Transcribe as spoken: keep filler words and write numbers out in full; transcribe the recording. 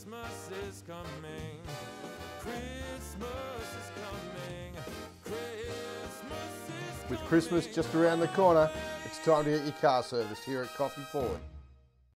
Christmas is coming. Christmas is coming. Christmas is coming. With Christmas just around the corner, it's time to get your car serviced here at Coffee Ford.